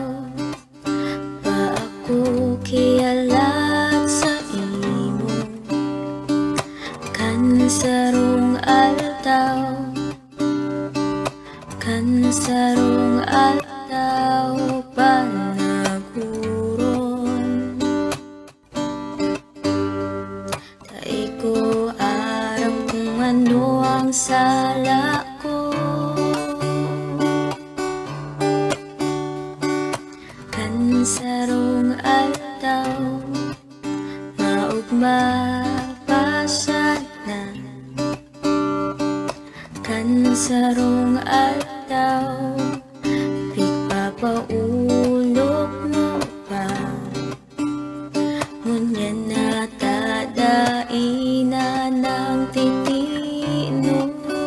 pa ako kialat sa imo, kan sarong altaw, kan sarong altaw panaguron. Tay ko aram kung ano ang sala ko, kan sarong altaw maugma pasana, kan sarong altaw pigpapaulok mo pa, ngunyan na tadaina ng titino.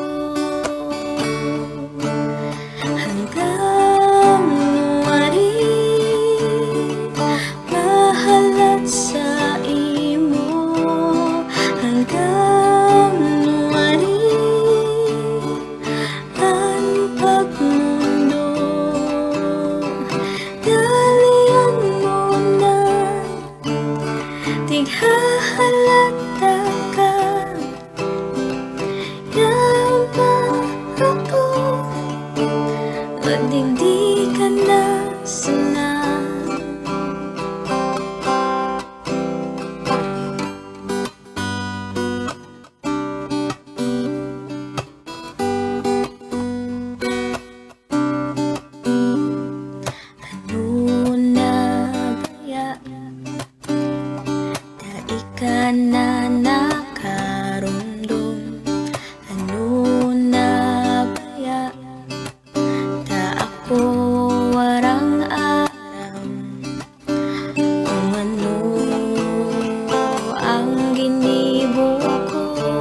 Hanggang nuwari mahalat sa imo, hanggang nuwari ang pagmundo. Dalian mo na tighahalata ka, yan pa ako, magdindi ka na sana. Ano na kaya da ika na nakarumdum? Ano na kaya da ako warang aram? Kung ano ang ginibo ko,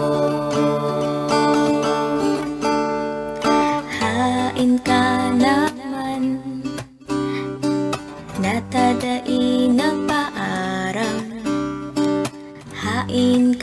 hain ka naman, natadai na paaram, hain